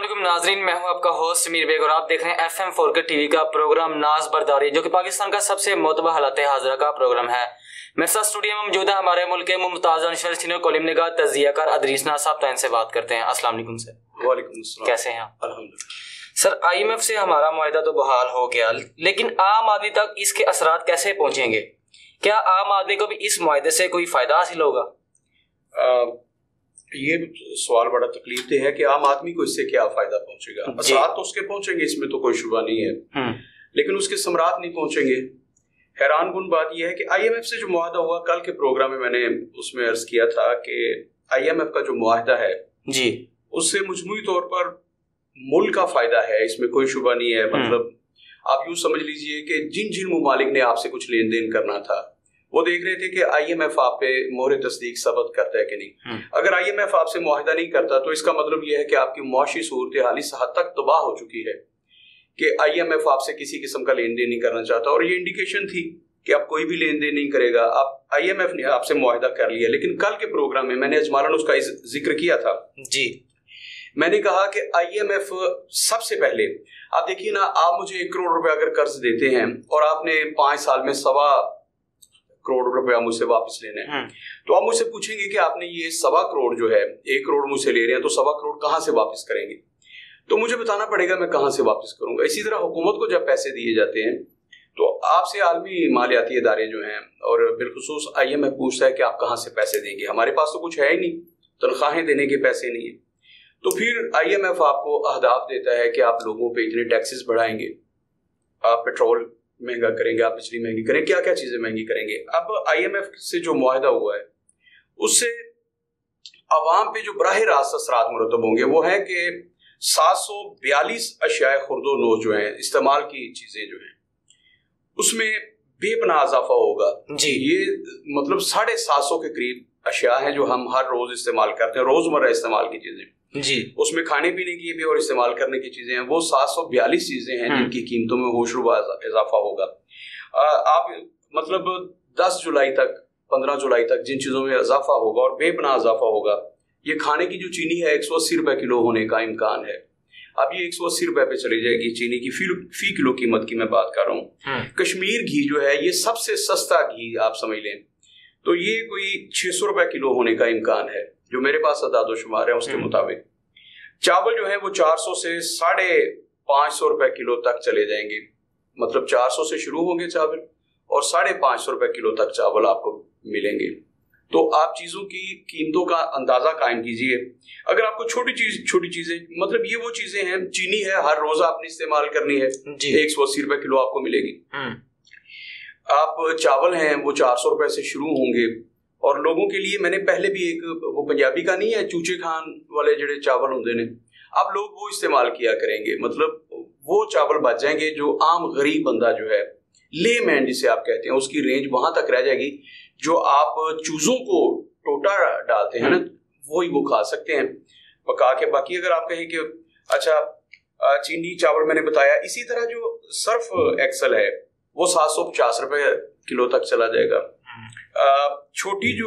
अस्सलाम नाजरीन, मैं हूं आपका होस्ट समीर बेग और आप देख रहे हैं FM4 के टीवी का प्रोग्राम नाज बरदारी, जो कि पाकिस्तान का सबसे मोतबर हालात हाजिरा का प्रोग्राम है। मेरे साथ स्टूडियो में मौजूद है हमारे मुल्क के मुमताज़ नशर सीनियर कॉलम निगाह तजियाकार अदरीस नाज साहब। तो इनसे बात करते हैं। अस्सलाम वालेकुम सर। वालेकुम अस्सलाम। कैसे हैं आप? अल्हम्दुलिल्लाह। सर, IMF से हमारा मुआहदा तो बहाल हो गया, लेकिन आम आदमी तक इसके असरात कैसे पहुंचेंगे? क्या आम आदमी को भी इस मुआहदे से कोई फायदा हासिल होगा? ये सवाल बड़ा तकलीफ दे है कि आम आदमी को इससे क्या फायदा पहुंचेगा। असरात तो उसके पहुंचेंगे, इसमें तो कोई शुबा नहीं है, लेकिन उसके समरात नहीं पहुंचेंगे। हैरान कुन बात यह है कि IMF से जो मुआहदा हुआ, कल के प्रोग्राम में मैंने उसमें अर्ज किया था कि IMF का जो मुआहदा है जी, उससे मजमूई तौर पर मुल्क का फायदा है, इसमें कोई शुबा नहीं है। मतलब आप यूं समझ लीजिए कि जिन जिन ममालिक ने आपसे कुछ लेन देन करना था वो देख रहे थे कि IMF आप पे मोहर तस्दीक सबत करता है कि नहीं। अगर IMF आपसे मुआहदा नहीं करता तो इसका मतलब यह है कि आपकी मुआशी सूरत हाल इस हद तक तबाह हो चुकी है कि IMF आपसे किसी किस्म का लेन देन नहीं करना चाहता। और ये इंडिकेशन थी कि आप कोई भी लेन देन नहीं करेगा। अब IMF ने आपसे मुआहदा कर लिया, लेकिन कल के प्रोग्राम में मैंने अजमालन उसका जिक्र किया था जी। मैंने कहा कि IMF सबसे पहले आप देखिए ना, आप मुझे 1 करोड़ रुपए अगर कर्ज देते हैं और आपने 5 साल में 1.25 करोड़ रुपया मुझसे वापस लेने हैं, तो आप मुझसे पूछेंगे कि आपने ये 1.25 करोड़ जो है 1 करोड़ मुझसे ले रहे हैं, तो 1.25 करोड़ कहाँ से वापस करेंगे? तो मुझे बताना पड़ेगा मैं कहाँ से वापस करूंगा। इसी तरह हुकूमत को जब पैसे दिए जाते हैं तो आपसे आलमी मालियाती इदारे जो हैं और बिलखुसूस IMF पूछता है कि आप कहाँ से पैसे देंगे। हमारे पास तो कुछ है ही नहीं, तनख्वाहें देने के पैसे नहीं है। तो फिर IMF आपको अहदाफ देता है कि आप लोगों पे इतने टैक्सेस बढ़ाएंगे, आप पेट्रोल महंगा करेंगे, आप बिजली महंगी करेंगे, क्या क्या चीजें महंगी करेंगे। अब IMF से जो मुआहदा हुआ है उससे अवाम पे जो बराह रास्त असरात मुरतब होंगे वो है कि 742 अशियाए खुर्दो नोश जो हैं, इस्तेमाल की चीजें जो हैं, उसमें बेपनाह इजाफा होगा जी। ये मतलब 750 के करीब अशिया हैं जो हम हर रोज इस्तेमाल करते हैं, रोजमर्रा इस्तेमाल की चीजें जी। उसमें खाने पीने की भी और इस्तेमाल करने की चीजें हैं, वो 742 चीजें हैं जिनकी कीमतों में होशरुबा इजाफा होगा। आप मतलब 10 जुलाई तक 15 जुलाई तक जिन चीजों में इजाफा होगा और बेपनाह इजाफा होगा, ये खाने की जो चीनी है 180 रुपए किलो होने का इम्कान है। अब ये 180 रुपए पे चली जाएगी चीनी की फी किलो कीमत की मैं बात कर रहा हूँ। कश्मीर घी जो है ये सबसे सस्ता घी आप समझ लें, तो ये कोई 600 रुपए किलो होने का इम्कान है जो मेरे पास अदादो शुमार है उसके मुताबिक। चावल जो है वो 400 से 550 रुपए किलो तक चले जाएंगे। मतलब 400 से शुरू होंगे चावल और 550 रुपए किलो तक चावल आपको मिलेंगे। तो आप चीजों की कीमतों का अंदाजा कायम कीजिए। अगर आपको छोटी चीजें, मतलब ये वो चीजें हैं, चीनी है हर रोज आपने इस्तेमाल करनी है, 180 रुपए किलो आपको मिलेगी। आप चावल हैं वो 400 रुपए से शुरू होंगे। और लोगों के लिए मैंने पहले भी एक, वो पंजाबी का नहीं है, चूचे खान वाले जड़े चावल होंगे ने, आप लोग वो इस्तेमाल किया करेंगे। मतलब वो चावल बच जाएंगे जो आम गरीब बंदा जो है, ले मैन जिसे आप कहते हैं, उसकी रेंज वहां तक रह जाएगी। जो आप चूजों को टोटा डालते हैं ना, वही वो खा सकते हैं पका के। बाकी अगर आप कहें कि अच्छा चीनी चावल मैंने बताया, इसी तरह जो सर्फ एक्सल है वो 750 रुपए किलो तक चला जाएगा। छोटी जो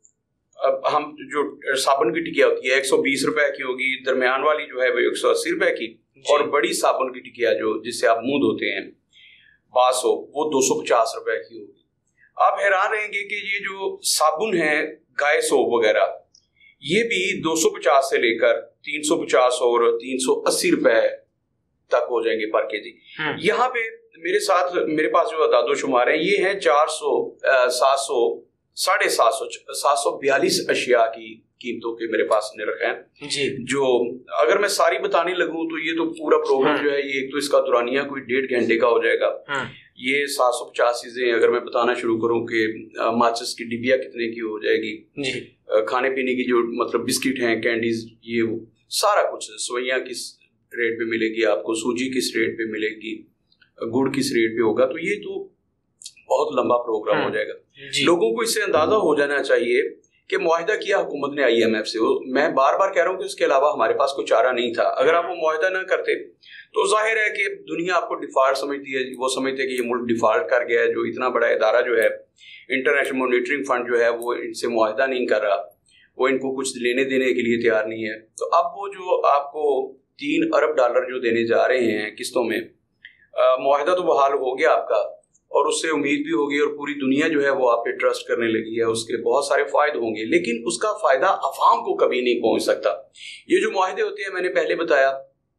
हम जो साबुन की टिकिया होती है 120 रुपए की होगी, दरमियान वाली जो है वो 180 रुपए की, और बड़ी साबुन की टिकिया जो जिससे आप मुंह धोते हैं बासो, वो 250 रुपए की होगी। आप हैरान रहेंगे कि ये जो साबुन है गाय सोप वगैरह, ये भी 250 से लेकर 350 और 380 रुपए तक हो जाएंगे पर केजी। यहाँ पे मेरे पास जो अदादो शुमार है ये है 400, 700, 750, 742 अशिया की कीमतों के मेरे पास ने रखे हैं जी। जो अगर मैं सारी बताने लगूं तो ये तो पूरा प्रोग्राम जो है ये, एक तो इसका दुरानिया कोई 1.5 घंटे का हो जाएगा। ये 750 चीजें अगर मैं बताना शुरू करूं कि माचिस की डिबिया कितने की हो जाएगी जी, खाने पीने की जो मतलब बिस्किट हैं, कैंडीज, ये वो सारा कुछ, सवैयां किस रेट पे मिलेगी आपको, सूजी किस रेट पे मिलेगी, गुड़ किस रेट पे होगा, तो ये तो बहुत लंबा प्रोग्राम हो जाएगा। लोगों को इससे अंदाजा हो जाना चाहिए कि मुआहिदा किया हुकूमत ने IMF से। मैं बार बार कह रहा हूँ कि उसके अलावा हमारे पास कोई चारा नहीं था। अगर आप वो मुआहिदा ना करते तो जाहिर है कि दुनिया आपको डिफॉल्ट समझती है, वो समझते हैं कि ये मुल्क डिफॉल्ट कर गया है। जो इतना बड़ा इदारा जो है इंटरनेशनल मॉनिटरिंग फंड जो है वो इनसे मुआहिदा नहीं कर रहा, वो इनको कुछ लेने देने के लिए तैयार नहीं है। तो अब वो जो आपको 3 अरब डॉलर जो देने जा रहे हैं किस्तों में, मुआहदा तो बहाल हो गया आपका, और उससे उम्मीद भी होगी और पूरी दुनिया जो है वो आप पे ट्रस्ट करने लगी है, उसके बहुत सारे फायदे होंगे, लेकिन उसका फायदा अवाम को कभी नहीं पहुंच सकता। ये जो मुआहदे होते हैं, मैंने पहले बताया,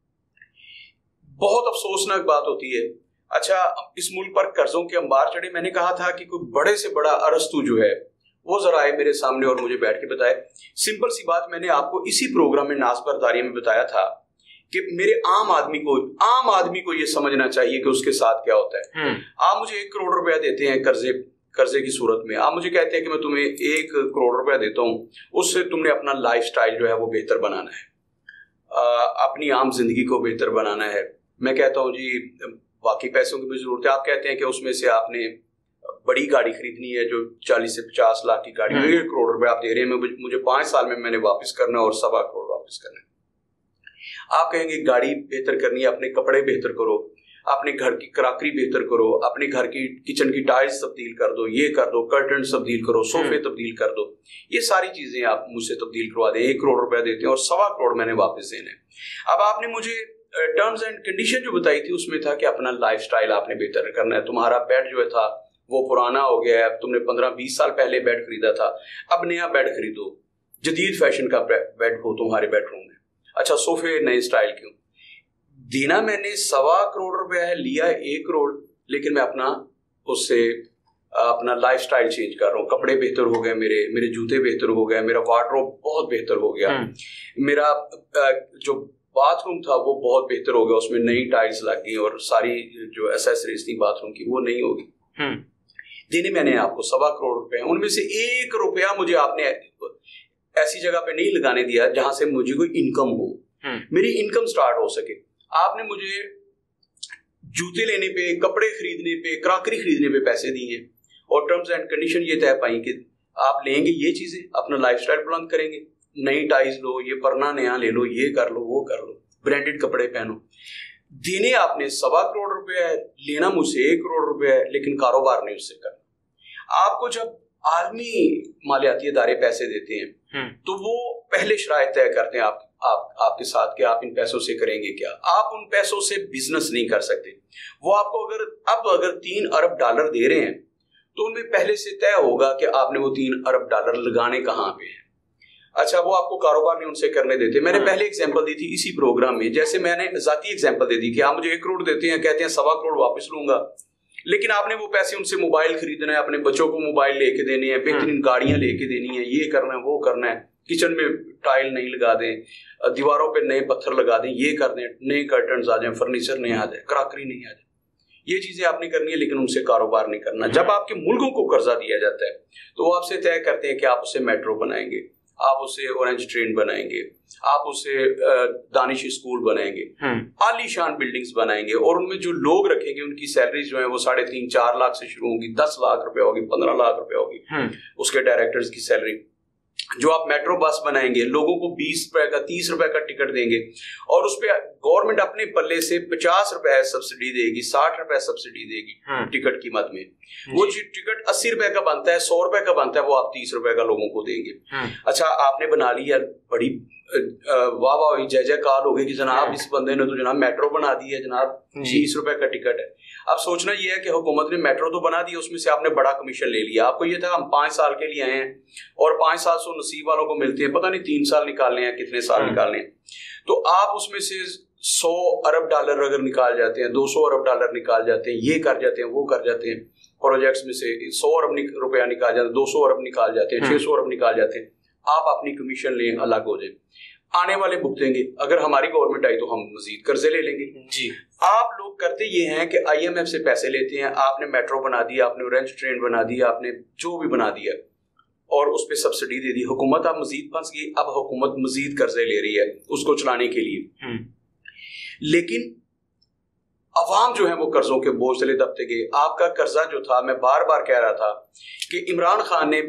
बहुत अफसोसनाक बात होती है। अच्छा, इस मुल्क पर कर्जों के अंबार चढ़े। मैंने कहा था कि कोई बड़े से बड़ा अरस्तु जो है वो जरा आए मेरे सामने और मुझे बैठ के बताए। सिंपल सी बात मैंने आपको इसी प्रोग्राम में नाज़ बरदारी में बताया था कि मेरे आम आदमी को ये समझना चाहिए कि उसके साथ क्या होता है। आप मुझे 1 करोड़ रुपया देते हैं कर्जे की सूरत में, आप मुझे कहते हैं कि मैं तुम्हें 1 करोड़ रुपया देता हूँ, उससे तुमने अपना लाइफ स्टाइल जो है वो बेहतर बनाना है, अपनी आम जिंदगी को बेहतर बनाना है। मैं कहता हूँ जी बाकी पैसों की भी जरूरत है। आप कहते हैं कि उसमें से आपने बड़ी गाड़ी खरीदनी है जो 40 से 50 लाख की गाड़ी, 1 करोड़ रुपए आप दे रहे हैं, मुझे 5 साल में मैंने वापस करना है और 1.25 करोड़ वापस करना है। आप कहेंगे गाड़ी बेहतर करनी है, अपने कपड़े बेहतर करो, अपने घर की क्रॉकरी बेहतर करो, अपने घर की किचन की टाइल्स तब्दील कर दो, ये कर दो, कर्टन तब्दील करो, सोफे तब्दील कर दो, ये सारी चीजें आप मुझसे तब्दील करवा दें। 1 करोड़ रुपया देते हैं और 1.25 करोड़ मैंने वापस देना है। अब आपने मुझे टर्म्स एंड कंडीशन जो बताई थी उसमें था कि अपना लाइफस्टाइल आपने बेहतर करना है, तुम्हारा बेड जो था वो पुराना हो गया है, तुमने 15-20 साल पहले बेड खरीदा था, अब नया बेड खरीदो, जदीद फैशन का बेड हो तुम्हारे बेडरूम में। अच्छा, सोफे नए स्टाइल क्यों देना? मैंने 1.25 करोड़ रुपया है, लिया 1 करोड़, लेकिन मैं अपना लाइफस्टाइल चेंज कर रहा हूँ। कपड़े बेहतर हो गए, मेरे जूते बेहतर हो गए, मेरा वार्डरोब बहुत बेहतर हो गया, मेरा जो बाथरूम था वो बहुत बेहतर हो गया, उसमें नई टाइल्स लग गई और सारी जो एसेसरीज थी बाथरूम की वो नई होगी। देने मैंने आपको 1.25 करोड़ रुपए, उनमें से 1 रुपया मुझे आपने ऐसी जगह पे नहीं लगाने दिया जहां से मुझे कोई इनकम हो, मेरी इनकम स्टार्ट हो सके। आपने मुझे जूते लेने पे, कपड़े खरीदने पे, क्रॉकरी खरीदने पे पैसे दिए हैं और टर्म्स एंड कंडीशन ये तय पाई कि आप लेंगे ये चीजें, अपना लाइफस्टाइल बुलंद करेंगे, नई टाइल्स लो, ये परना नया ले लो, ये कर लो, वो कर लो, ब्रांडेड कपड़े पहनो। देने आपने 1.25 करोड़ रुपए है, लेना मुझसे 1 करोड़ रुपए है, लेकिन कारोबार नहीं उससे करना। आपको जब आदमी मालियाती इदारे पैसे देते हैं तो वो पहले शराइत तय करते हैं आपके साथ कि आप इन पैसों से करेंगे क्या। आप उन पैसों से बिजनेस नहीं कर सकते। वो आपको अगर 3 अरब डॉलर दे रहे हैं तो उनमें पहले से तय होगा कि आपने वो 3 अरब डॉलर लगाने कहाँ पे हैं। अच्छा, वो आपको कारोबार नहीं उनसे करने देते। मैंने पहले एग्जांपल दी थी इसी प्रोग्राम में, जैसे मैंने जाती एग्जांपल दे दी कि आप मुझे 1 करोड़ देते हैं, कहते हैं 1.25 करोड़ वापस लूंगा, लेकिन आपने वो पैसे उनसे मोबाइल खरीदना है, अपने बच्चों को मोबाइल लेके देने हैं, बेहतरीन गाड़ियां लेके देनी है, ये करना है, वो करना है, किचन में टाइल नहीं लगा दें, दीवारों पे नए पत्थर लगा दें, ये कर दें, नए कर्टन्स आ जाए, फर्नीचर नहीं आ जाए, क्रॉकरी नहीं आ जाए, ये चीजें आपने करनी है, लेकिन उनसे कारोबार नहीं करना। जब आपके मुल्कों को कर्जा दिया जाता है तो वो आपसे तय करते हैं कि आप उसे मेट्रो बनाएंगे, आप उसे ऑरेंज ट्रेन बनाएंगे, आप उसे दानिश स्कूल बनाएंगे, आलीशान बिल्डिंग्स बनाएंगे, और उनमें जो लोग रखेंगे उनकी सैलरी जो है वो 3.5-4 लाख से शुरू होगी, 10 लाख रुपए होगी, 15 लाख रुपए होगी उसके डायरेक्टर्स की सैलरी। जो आप मेट्रो बस बनाएंगे, लोगों को 20 रुपए का 30 रुपए का टिकट देंगे और उस पर गवर्नमेंट अपने पल्ले से 50 रुपए सब्सिडी देगी, 60 रुपए सब्सिडी देगी टिकट कीमत में। वो टिकट 80 रुपए का बनता है, 100 रुपए का बनता है, वो आप 30 रुपए का लोगों को देंगे। अच्छा, आपने बना लिया, बड़ी वाह वाह जय जयकार हो गई कि जनाब इस बंदे ने तो जनाब मेट्रो बना दी है, जनाब 30 रुपए का टिकट है। अब सोचना ये है कि हुकूमत ने मेट्रो तो बना दी, उसमें से आपने बड़ा कमीशन ले लिया। आपको ये था हम 5 साल के लिए आए हैं और 5 साल से नसीब वालों को मिलते हैं, पता नहीं 3 साल निकालने हैं, कितने साल निकालने हैं। तो आप उसमें से 100 अरब डॉलर अगर निकाल जाते हैं, 200 अरब डॉलर निकाल जाते हैं, ये कर जाते हैं, वो कर जाते हैं, प्रोजेक्ट्स में से 100 अरब रुपया निकाल जाते हैं, 200 अरब निकाल जाते हैं, 600 अरब निकाल जाते हैं, आप अपनी कमीशन लें, अलग हो जाए, आने वाले भुगतेंगे। अगर हमारी गवर्नमेंट आई तो हम मजीद कर्जे ले लेंगे जी। आप लोग करते ये हैं कि IMF से पैसे लेते हैं, आपने मेट्रो बना दिया, आपने ऑरेंज ट्रेन बना दिया, आपने जो भी बना दिया और उस पर सब्सिडी दे दी, हुकूमत अब मजीद फंस गई, अब हुकूमत मजीद कर्जे ले रही है उसको चलाने के लिए। लेकिन अवाम जो है वो कर्जों के बोझ तले दबते गए। आपका कर्जा जो था, मैं बार बार कह रहा था कि इमरान खान ने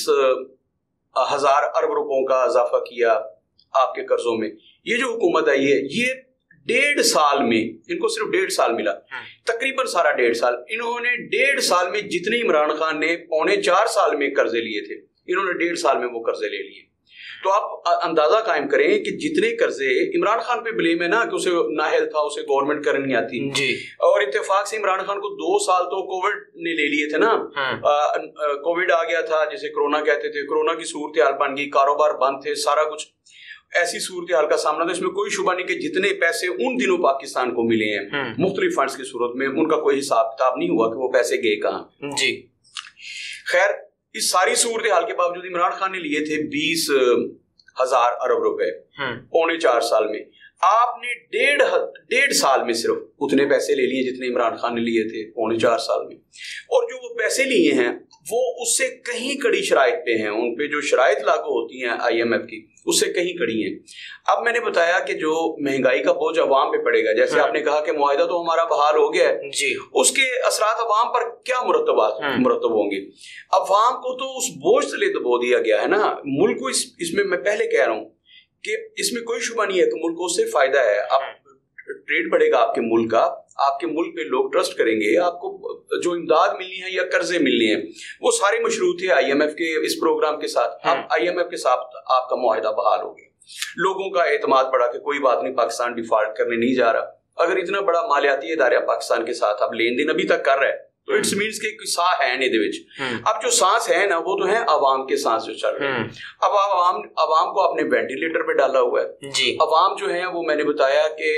20,000 अरब रुपयों का इजाफा किया आपके कर्जों में। ये जो हुकूमत आई है ये 1.5 साल में, इनको सिर्फ 1.5 साल मिला, तकरीबन सारा 1.5 साल, इन्होंने 1.5 साल में जितने इमरान खान ने 3.25 साल में कर्जे लिए थे, इन्होंने 1.5 साल में वो कर्जे ले लिए। تو آپ اندازہ قائم کریں کہ جتنے قرضے عمران خان پہ بلیم ہے نا کہ اسے نااہل تھا, اسے گورنمنٹ کرنے نہیں آتی جی, اور اتفاق سے عمران خان کو 2 سال تو کووڈ نے لے لیے تھے نا, کووڈ آ گیا تھا جسے کرونا کہتے تھے, کرونا کی صورتحال بن گئی, کاروبار بند تھے, سارا کچھ ایسی صورتحال کا سامنا تھا. اس میں کوئی شبہ نہیں کہ جتنے پیسے ان دنوں پاکستان کو ملے ہیں مختلف فنڈز کی صورت میں, ان کا کوئی حساب کتاب نہیں ہوا کہ وہ پیسے گئے کہاں جی. خیر اس ساری صورتحال کے باوجود عمران خان نے لیے تھے 20,000 ارب روپے پونے 4 سال میں. آپ نے 1.5 سال میں صرف اتنے پیسے لے لیے جتنے عمران خان نے لیے تھے پونے 4 سال میں, اور جو وہ پیسے لیے ہیں وہ اس سے کہیں کڑی شرائط پہ ہیں, ان پہ جو شرائط لاگو ہوتی ہیں IMF کی اس سے کہیں کڑی ہیں. اب میں نے بتایا کہ جو مہنگائی کا بوجھ عوام پہ پڑے گا, جیسے آپ نے کہا کہ معاہدہ تو ہمارا بحال ہو گیا ہے جی, اس کے اثرات عوام پر کیا مرتب ہوں گے. عوام کو تو اس بوجھ سے دبو دیا گیا ہے نا, ملک کو اس میں میں پہلے کہہ رہا ہوں کہ اس میں کوئی شبہ نہیں ہے کہ ملک کو اس سے فائدہ ہے. اب ٹریڈ بڑھے گا آپ کے ملک کا, آپ کے ملک پہ لوگ ٹرسٹ کریں گے, آپ کو جو امداد ملنی ہے یا قرضے ملنے ہیں وہ سارے مشروط تھے IMF کے اس پروگرام کے ساتھ. اب IMF کے ساتھ آپ کا معاہدہ بحال ہو گیا, لوگوں کا اعتماد بڑھا کہ کوئی بات نہیں, پاکستان ڈیفالٹ کرنے نہیں جا رہا. اگر اتنا بڑا مالیاتی ادارہ پاکستان کے ساتھ اب لین دین ابھی تک کر رہا ہے تو اٹس مینس کہ کوئی سانس ہے نہیں دے وچ. اب جو سانس ہے نا وہ تو ہے عوام کے سانس جو چل رہے ہیں. اب عوام کو اپنے وینٹیلیٹر پہ ڈالا ہوا ہے جی. عوام جو ہیں وہ میں نے بتایا کہ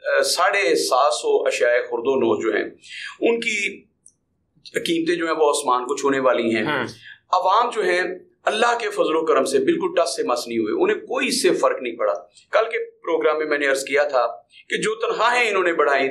750 اشیاء خرد و نوش جو ہیں ان کی قیمتیں جو ہیں وہ آسمان کو چھونے والی ہیں. عوام جو ہیں اللہ کے فضل و کرم سے بالکل ٹس سے مس نہیں ہوئے, انہیں کوئی اس سے فرق نہیں پڑا. کل کے پروگرام میں نے عرض کیا تھا کہ جو تنخواہیں انہوں نے بڑھائی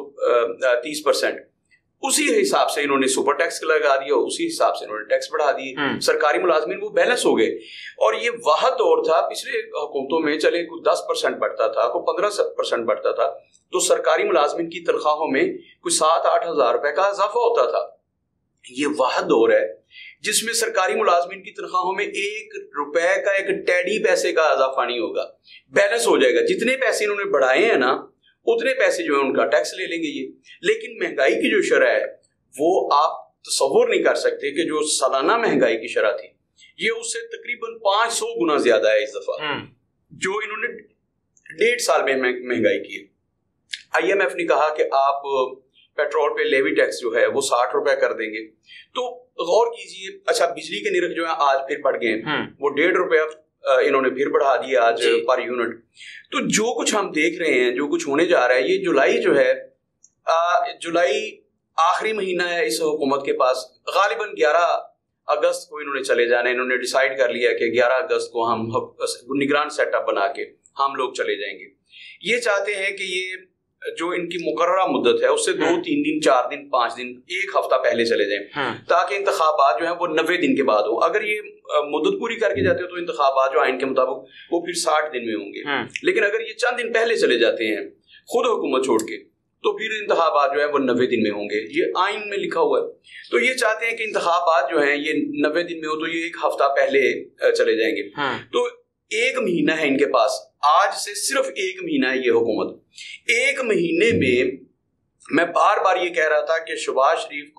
330%, اسی حساب سے انہوں نے سپر ٹیکس لگا دیا, اسی حساب سے انہوں نے ٹیکس بڑھا دیے. سرکاری ملازمین وہ بیلنس ہو گئے, اور یہ واحد دور تھا پچھلے حکومتوں میں, چلے کوئی 10% بڑھتا تھا, کوئی 15% بڑھتا تھا, تو سرکاری ملازمین کی تنخواہوں میں کوئی 7-8 ہزار روپے کا اضافہ ہوتا تھا. یہ واحد دور ہے جس میں سرکاری ملازمین کی تنخواہوں میں 1 روپے کا ایک ٹیڈی پیسے کا اضافہ نہیں ہوگا, بیلنس ہو جائے گا. جتنے پیسے انہوں نے بڑھائے ہیں نا اتنے پیسے جو ہیں ان کا ٹیکس لے لیں گے یہ. لیکن مہنگائی کی جو شرح ہے وہ آپ تصور نہیں کر سکتے کہ جو سالانہ مہنگائی کی شرح تھی یہ اس سے تقریباً 500 گنا زیادہ ہے اس دفعہ جو انہوں نے 1.5 سال میں مہنگائی کی ہے. IMF نے کہا کہ آپ پیٹرول پہ لیوی ٹیکس جو ہے وہ 60 روپے کر دیں گے. تو غور کیجئے, اچھا بجلی کے نرخ جو ہے آج پھر بڑھ گئے ہیں, وہ 1.5 روپے انہوں نے پھر بڑھا دیا آج پر یونٹ. تو جو کچھ ہم دیکھ رہے ہیں, جو کچھ ہونے جا رہا ہے, یہ جولائی جو ہے, جولائی آخری مہینہ ہے اس حکومت کے پاس. غالباً 11 اگست کو انہوں نے چلے جانا ہے. انہوں نے ڈیسائیڈ کر لیا کہ 11 اگست کو ہم نگران سیٹ اپ بنا کے ہم لوگ چلے جائیں گے. یہ چاہتے ہیں کہ یہ جو ان کی مقررہ مدت ہے اس سے 2-3 دن 4 دن 5 دن 1 ہفتہ پہلے چلے جائیں تاکہ انتخابات جو ہیں وہ 90 دن کے بعد ہوں. اگر یہ مدت پوری کر کے جاتے ہیں تو انتخابات جو آئین کے مطابق وہ پھر 60 دن میں ہوں گے. لیکن اگر یہ چند دن پہلے چلے جاتے ہیں خود حکومت چھوڑ کے تو پھر انتخابات جو ہے وہ 90 دن میں ہوں گے. یہ آئین میں لکھا ہوا ہے. تو یہ چاہتے ہیں کہ انتخابات جو ہیں یہ 90 دن میں ہو تو یہ 1 ہفتہ پہلے چلے جائیں گے. تو 1 مہینہ ہے ان کے پاس, آج سے صرف 1 مہینہ ہے یہ حکومت. 1 مہینے میں بار بار یہ کہہ رہا تھا کہ نواز شریف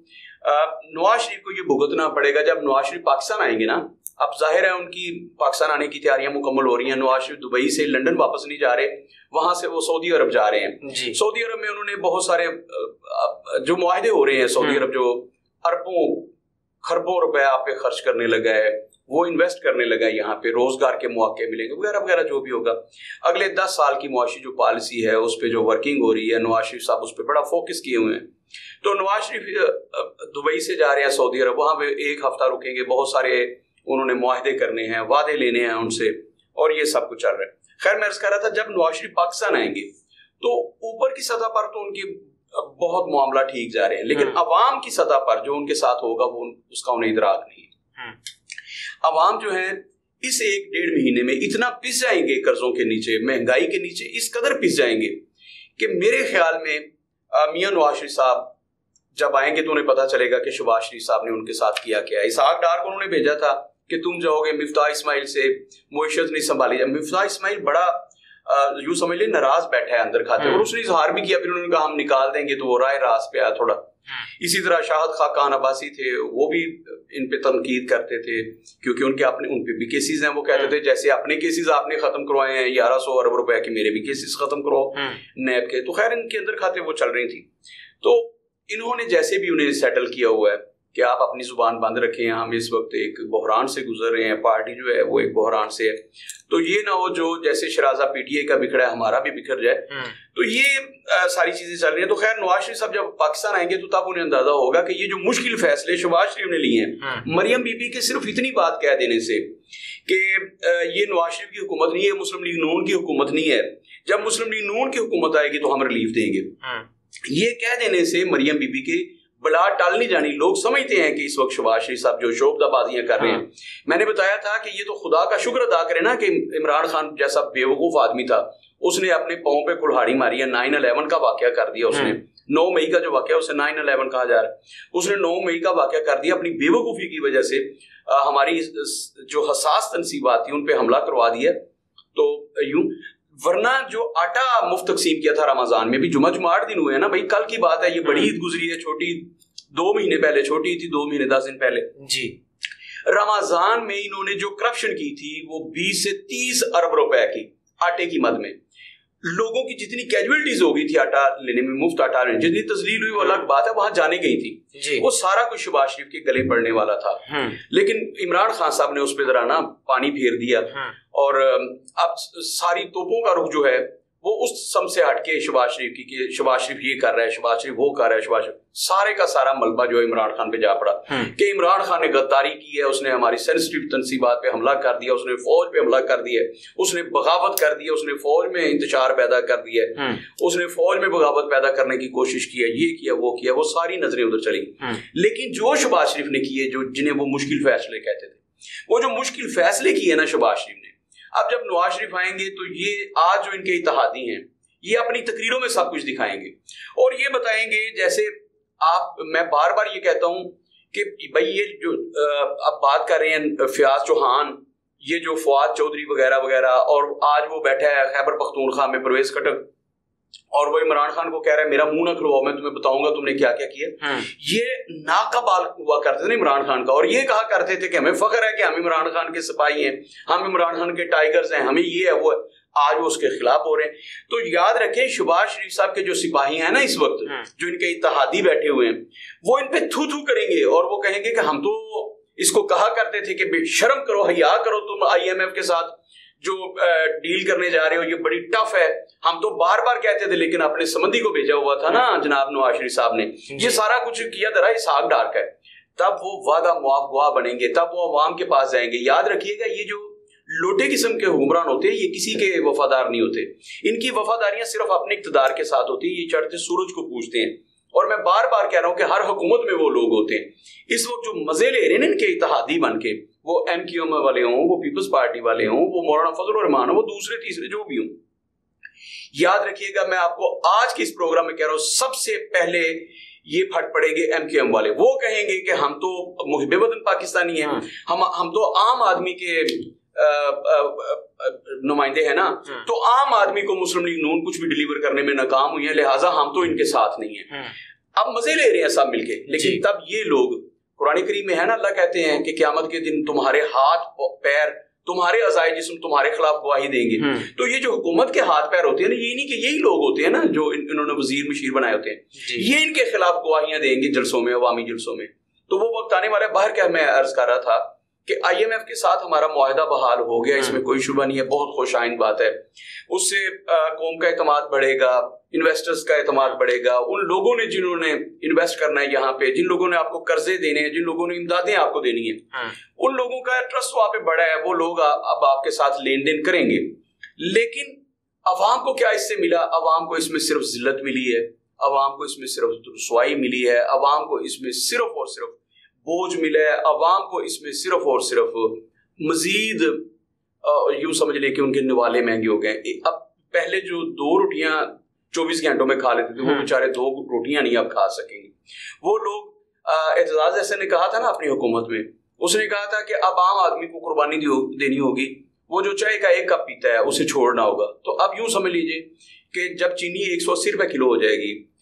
کو یہ بھگتنا پڑے گا جب نواز شریف پاکستان آئیں گے نا. اب ظاہر ہے ان کی پاکستان آنے کی تیاریاں مکمل ہو رہی ہیں. نواز شریف دبئی سے لندن واپس نہیں جا رہے, وہاں سے وہ سعودی عرب جا رہے ہیں. سعودی عرب میں انہوں نے بہت سارے جو معاہدے ہو رہے ہیں, سعودی عرب جو اربوں خربوں روپے آپ پہ خرچ کرنے لگا ہے, وہ انویسٹ کرنے لگا ہے, یہاں پہ روزگار کے مواقع ملیں گے وغیرہ وغیرہ جو بھی ہوگا. اگلے 10 سال کی معاشی جو پالیسی ہے اس پہ جو ورکنگ ہو رہی ہے, نواز شریف صاحب اس پہ بڑا فوکس کیے ہوئے ہیں. تو نواز شریف دبئی سے جا رہے ہیں سعودی عرب, وہاں پہ 1 ہفتہ رکیں گے, بہت سارے انہوں نے معاہدے کرنے ہیں, وعدے لینے ہیں ان سے, اور یہ سب کچھ چل رہا ہے. خیر میں عرض کر رہا تھا جب نواز شریف پاکستان آئیں گے تو اوپر کی سطح پر تو ان کی بہت معاملہ ٹھیک جا رہے ہیں, لیکن عوام کی سطح پر جو ان کے ساتھ ہوگا وہ اس کا انہیں ادراک نہیں ہے. عوام جو ہے اس 1-1.5 مہینے میں اتنا پس جائیں گے قرضوں کے نیچے, مہنگائی کے نیچے اس قدر پس جائیں گے کہ میرے خیال میں میاں نواز شریف صاحب جب آئیں گے تو انہیں پتا چلے گا کہ شہباز شریف صاحب نے ان کے ساتھ کیا کیا. اسحاق ڈار کو انہوں نے بھیجا تھا کہ تم جاؤ گے مفتاح اسماعیل سے معیشت نہیں سنبھالی جائے. مفتاح اسماعیل بڑا یوں سمجھ لیں ناراض بیٹھا ہے اندر کھاتے, اور اس نے اظہار بھی کیا, پھر انہوں نے کہا ہم نکال دیں گے, تو وہ رائے راست پہ آیا تھوڑا اسی طرح شاہد خاقان عباسی تھے، وہ بھی ان پہ تنقید کرتے تھے کیونکہ ان پہ بھی کیسز ہیں. وہ کہتے تھے جیسے اپنے کیسز آپ نے ختم کروائے ہیں 1100 ارب روپے کے، میرے بھی کیسز ختم کرو نیب کے. تو خیر ان کے اندر کھاتے وہ چل رہی تھی. تو انہوں نے جیسے بھی انہیں سیٹل کیا ہوا ہے کہ آپ اپنی زبان بند رکھیں، ہم اس وقت ایک بحران سے گزر رہے ہیں، پارٹی جو ہے وہ ایک بحران سے ہے، تو یہ نہ ہو جو جیسے شرازہ پی ٹی آئی کا بکھڑا ہے ہمارا بھی بکھر جائے. تو یہ ساری چیزیں چل رہی ہیں. تو خیر نواز شریف صاحب جب پاکستان آئیں گے تو تب انہیں اندازہ ہوگا کہ یہ جو مشکل فیصلے شہباز شریف نے لیے ہیں مریم بی بی کے صرف اتنی بات کہہ دینے سے کہ یہ نواز شریف کی حکومت نہیں ہے، مسلم لیگ نون کی حکومت نہیں ہے، جب مسلم لیگ نون کی حکومت آئے گی تو ہم ریلیف دیں گے، یہ کہہ دینے سے مریم بی بی کے بلا ٹال نہیں جانی. لوگ سمجھتے ہیں کہ اس وقت شہباز شریف صاحب جو شوبدہ بازیاں کر رہے ہیں. میں نے بتایا تھا کہ یہ تو خدا کا شکر ادا کرے نا کہ عمران خان جیسا بیوقوف آدمی تھا اس نے اپنے پاؤں پہ کلہاڑی ماری ہے. 9/11 کا واقعہ کر دیا اس نے، 9 مئی کا جو واقعہ اسے 9/11 کہا جا رہا ہے، اس نے 9 مئی کا واقعہ کر دیا. اپنی بیوقوفی کی وجہ سے ہماری جو حساس تنصیبات تھی ان پہ حملہ کروا دیا. تو یوں ورنہ جو آٹا مفت تقسیم کیا تھا رمضان میں بھی جمعہ 8 دن ہوئے ہیں نا بھائی، کل کی بات ہے، یہ بڑی عید گزری ہے، چھوٹی 2 مہینے پہلے، چھوٹی تھی 2 مہینے 10 دن پہلے جی. رمضان میں انہوں نے جو کرپشن کی تھی وہ 20 سے 30 ارب روپے کی آٹے کی مد میں. لوگوں کی جتنی کیجویلٹیز ہو گئی تھی آٹا لینے میں، مفت آٹا لینے، جتنی تذلیل ہوئی وہ الگ بات ہے، وہاں جانے گئی تھی، وہ سارا کچھ شہباز شریف کے گلے پڑنے والا تھا. لیکن عمران خان صاحب نے اس پہ ذرا نا پانی پھیر دیا اور اب ساری توپوں کا رخ جو ہے وہ اس سم سے ہٹ کے شہباز شریف کی کہ شہباز شریف یہ کر رہا ہے، شہباز شریف وہ کر رہا ہے، شہباز شریف سارے کا سارا ملبہ جو ہے عمران خان پہ جا پڑا کہ عمران خان نے غداری کی ہے، اس نے ہماری سینسٹیو تنصیبات پہ حملہ کر دیا، اس نے فوج پہ حملہ کر دیا، اس نے بغاوت کر دی، اس نے فوج میں انتشار پیدا کر دیا، اس نے فوج میں بغاوت پیدا کرنے کی کوشش کی ہے، یہ کیا وہ کیا، وہ ساری نظریں ادھر چلی. لیکن جو شہباز شریف نے کیے، جو جنہیں وہ مشکل فیصلے کہتے تھے، وہ جو مشکل فیصلے کیے نا شہباز شریف نے، اب جب نواز شریف آئیں گے تو یہ آج جو ان کے اتحادی ہیں یہ اپنی تقریروں میں سب کچھ دکھائیں گے اور یہ بتائیں گے، جیسے میں بار بار یہ کہتا ہوں کہ بھائی یہ جو اب بات کر رہے ہیں فیاض چوہان، یہ جو فواد چودھری وغیرہ وغیرہ، اور آج وہ بیٹھا ہے خیبر پختونخوا میں پرویز کٹک اور وہ عمران خان کو کہہ رہا ہے میرا منہ نہ کھلواؤ، میں تمہیں بتاؤں گا تم نے کیا کیا کیا. یہ ناقابل ہوا کرتے تھے عمران خان کا، اور یہ کہا کرتے تھے کہ ہمیں فخر ہے کہ ہم عمران خان کے سپاہی ہیں، ہم عمران خان کے ٹائیگرز ہیں، ہمیں یہ ہے وہ ہے. آج وہ اس کے خلاف ہو رہے ہیں. تو یاد رکھیں شہباز شریف صاحب کے جو سپاہی ہیں نا اس وقت، جو ان کے اتحادی بیٹھے ہوئے ہیں، وہ ان پہ تھو تھو کریں گے اور وہ کہیں گے کہ ہم تو اس کو کہا کرتے تھے کہ شرم کرو، حیا کرو، تم IMF کے ساتھ جو ڈیل کرنے جا رہے ہو یہ بڑی ٹف ہے. ہم تو بار بار کہتے تھے لیکن اپنے سمندھی کو بھیجا ہوا تھا نا جناب نواز شریف صاحب نے، یہ سارا کچھ کیا درا اسحاق ڈار کا ہے. تب وہ وعدہ معاف گواہ بنیں گے، تب وہ عوام کے پاس جائیں گے. یاد رکھیے گا یہ جو لوٹے قسم کے حکمران ہوتے ہیں یہ کسی کے وفادار نہیں ہوتے، ان کی وفاداریاں صرف اپنے اقتدار کے ساتھ ہوتی ہیں، یہ چڑھتے سورج کو پوجتے ہیں. اور میں بار بار کہہ رہا ہوں کہ ہر حکومت میں وہ لوگ ہوتے ہیں. اس وقت جو مزے لے رہے ہیں ان کے اتحادی بن کے، وہ MQM والے ہوں، وہ پیپلز پارٹی والے ہوں، وہ مولانا فضل الرحمان ہوں، وہ دوسرے تیسرے جو بھی ہوں، یاد رکھیے گا میں آپ کو آج کے اس پروگرام میں کہہ رہا ہوں سب سے پہلے یہ پھٹ پڑے گے MQM والے. وہ کہیں گے کہ ہم تو محب وطن پاکستانی ہیں، ہم تو عام آدمی کے نمائندے ہیں نا، تو عام آدمی کو مسلم لیگ نون کچھ بھی ڈیلیور کرنے میں ناکام ہوئی ہے، لہٰذا ہم تو ان کے ساتھ نہیں ہیں. اب مزے لے رہے ہیں سب مل کے. لیکن تب یہ لوگ قرآن کریم میں ہے نا، اللہ کہتے ہیں کہ قیامت کے دن تمہارے ہاتھ پیر، تمہارے اعضائے جسم تمہارے خلاف گواہی دیں گے. تو یہ جو حکومت کے ہاتھ پیر ہوتے ہیں نا، یہ نہیں کہ یہی لوگ ہوتے ہیں نا جو انہوں نے وزیر مشیر بنائے ہوتے ہیں، یہ ان کے خلاف گواہیاں دیں گے جلسوں میں، عوامی جلسوں میں. تو وہ وقت آنے والا ہے. باہر کیا میں عرض کر رہا تھا کہ IMF کے ساتھ ہمارا معاہدہ بحال ہو گیا، اس میں کوئی شبہ نہیں ہے، بہت خوش آئند بات ہے. اس سے قوم کا اعتماد بڑھے گا، انویسٹرز کا اعتماد بڑھے گا. ان لوگوں نے جنہوں نے انویسٹ کرنا ہے یہاں پہ، جن لوگوں نے آپ کو قرضے دینے ہیں، جن لوگوں نے امدادیں آپ کو دینی ہیں، ان لوگوں کا ٹرسٹ وہاں پہ بڑا ہے. وہ لوگ اب آپ کے ساتھ لین دین کریں گے. لیکن عوام کو کیا اس سے ملا؟ عوام کو اس میں صرف ذلت ملی ہے، عوام کو اس میں صرف رسوائی ملی ہے، عوام کو اس میں صرف اور صرف بوجھ ملا ہے، عوام کو اس میں صرف اور صرف مزید یوں سمجھ لیں کہ ان کے نوالے مہنگے ہو گئے. اب پہلے جو 2 روٹیاں 24 گھنٹوں میں کھا لیتے تھے وہ بیچارے 2 روٹیاں نہیں اب کھا سکیں گے. وہ لوگ اعتزاز احسن نے کہا تھا نا اپنی حکومت میں، اس نے کہا تھا کہ اب عام آدمی کو قربانی دینی ہوگی، وہ جو چائے کا 1 کپ پیتا ہے اسے چھوڑنا ہوگا. تو اب یوں سمجھ لیجئے کہ جب چینی 180 روپے کلو ہو جائے گی،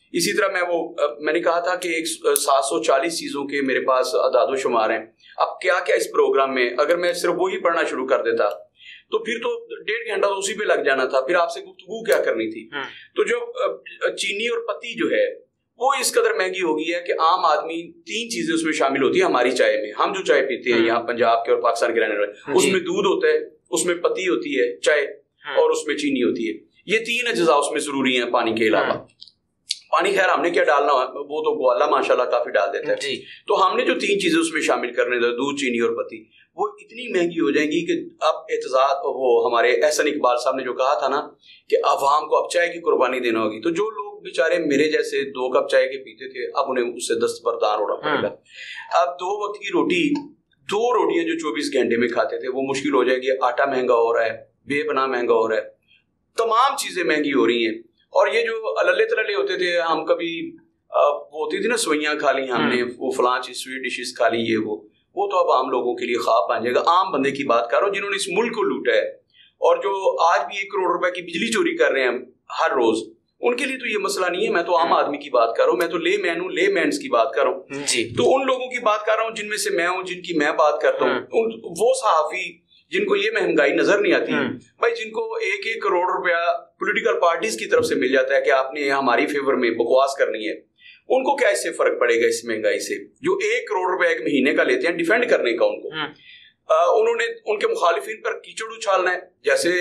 اسی طرح میں نے کہا تھا کہ 740 چیزوں کے میرے پاس اعداد و شمار ہیں. اب کیا کیا اس پروگرام میں اگر میں صرف وہی پڑھنا شروع کر دیتا تو پھر تو 1.5 گھنٹہ تو اسی پہ لگ جانا تھا. پھر آپ سے گفتگو کیا کرنی تھی. تو جو چینی اور پتی جو ہے وہ اس قدر مہنگی ہو گئی ہے کہ عام آدمی 3 چیزیں اس میں شامل ہوتی ہیں ہماری چائے میں. ہم جو چائے پیتے ہیں یہاں پنجاب کے اور پاکستان کے رہنے والے, اس میں دودھ ہوتا ہے, اس میں پتی ہوتی ہے چائے, اور اس میں چینی ہوتی ہے. یہ 3 اجزاء اس میں ضروری ہیں پانی کے علاوہ. پانی خیر ہم نے کیا ڈالنا وہ تو گوالا ماشاءاللہ کافی ڈال دیتا ہے. تو ہم نے جو 3 چیزیں اس میں شامل کرنے تھے, دودھ, چینی اور پتی, وہ اتنی مہنگی ہو جائیں گی کہ اب اعتزاز وہ ہمارے احسن اقبال صاحب نے جو کہا تھا نا کہ عوام کو اب چائے کی قربانی دینا ہوگی. تو جو لوگ بیچارے میرے جیسے 2 کپ چائے کے پیتے تھے اب انہیں اس سے دستبردار ہونا پڑے گا. اب 2 وقت کی روٹی, 2 روٹیاں جو 24 گھنٹے میں کھاتے تھے وہ مشکل ہو جائے گی. آٹا مہنگا ہو رہا ہے, بے پناہ مہنگا ہو رہا ہے, تمام چیزیں مہنگی ہو رہی ہیں. اور یہ جو اللے تللے ہوتے تھے, ہم کبھی ہوتی تھی نا سوئیاں کھا لی ہم نے, وہ فلاں چیز سویٹ ڈشز کھا لی, یہ وہ تو اب عام لوگوں کے لیے خواب بن جائے گا. عام بندے کی بات کر رہا ہوں جنہوں نے اس ملک کو لوٹا ہے اور جو آج بھی 1 کروڑ روپے کی بجلی چوری کر رہے ہیں ہر روز, ان کے لیے تو یہ مسئلہ نہیں ہے. میں تو عام آدمی کی بات کر رہا ہوں, میں تو لے مین ہوں, لے مینس کی بات کر رہا ہوں. تو ان لوگوں کی بات کر رہا ہوں جن میں سے میں ہوں, جن کی میں بات کرتا ہوں. وہ صحافی جن کو یہ مہنگائی نظر نہیں آتی بھائی, جن کو 1 کروڑ روپیہ پولیٹیکل پارٹیز کی طرف سے مل جاتا ہے کہ آپ نے ہماری فیور میں بکواس کرنی ہے, ان کو کیا اس سے فرق پڑے گا اس مہنگائی سے؟ جو 1 کروڑ روپے 1 مہینے کا لیتے ہیں ڈیفینڈ کرنے کا, ان کو انہوں نے ان کے مخالفین پر کیچڑ اچھالنا ہے. جیسے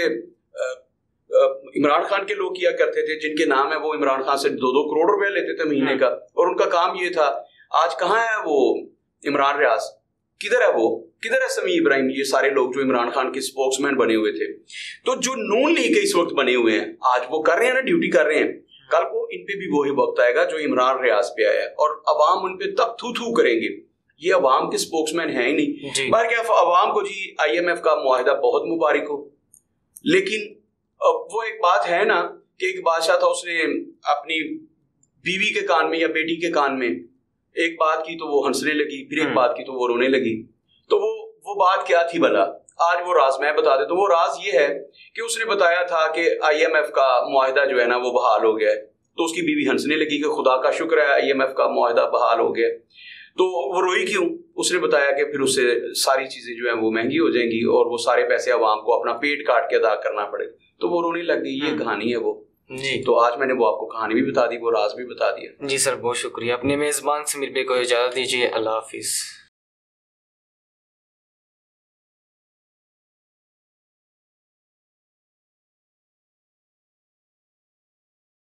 عمران خان کے لوگ کیا کرتے تھے جن کے نام ہے, وہ عمران خان سے 2 کروڑ روپے لیتے تھے مہینے کا, اور ان کا کام یہ تھا. آج کہاں ہے وہ عمران ریاض, کدھر ہے وہ, کدھر ہے سمیع ابراہیم, یہ سارے لوگ جو عمران خان کے اسپوکس مین بنے ہوئے تھے. تو جو نون لیگ کے اس وقت بنے ہوئے ہیں آج وہ کر رہے ہیں نا, ڈیوٹی کر رہے ہیں. کل کو ان پہ بھی وہی وقت آئے گا جو عمران ریاض پہ آیا ہے, اور عوام ان پہ تب تھو تھو کریں گے. یہ عوام کے اسپوکس مین ہیں ہی نہیں. بلکہ عوام کو جی IMF کا معاہدہ بہت مبارک ہو, لیکن وہ ایک بات ہے نا کہ ایک بادشاہ تھا, اس نے اپنی بیوی کے کان میں یا بیٹی کے کان میں ایک بات کی تو وہ ہنسنے لگی, پھر ایک بات کی تو وہ رونے لگی. تو وہ بات کیا تھی بھلا؟ آج وہ راز میں بتا دیتا ہوں. وہ راز یہ ہے کہ اس نے بتایا تھا کہ IMF کا معاہدہ جو ہے نا وہ بحال ہو گیا ہے. تو اس کی بیوی ہنسنے لگی کہ خدا کا شکر ہے IMF کا معاہدہ بحال ہو گیا. تو وہ روئی کیوں؟ اس نے بتایا کہ پھر اس سے ساری چیزیں جو ہیں وہ مہنگی ہو جائیں گی اور وہ سارے پیسے عوام کو اپنا پیٹ کاٹ کے ادا کرنا پڑے. تو وہ رونے لگ گئی. یہ کہانی ہے وہ. تو آج میں نے وہ آپ کو کہانی بھی بتا دی, وہ راز بھی بتا دیا. جی سر, بہت شکریہ. اپنے میزبان سمیر بھائی کو اجازت دیجیے. اللہ حافظ.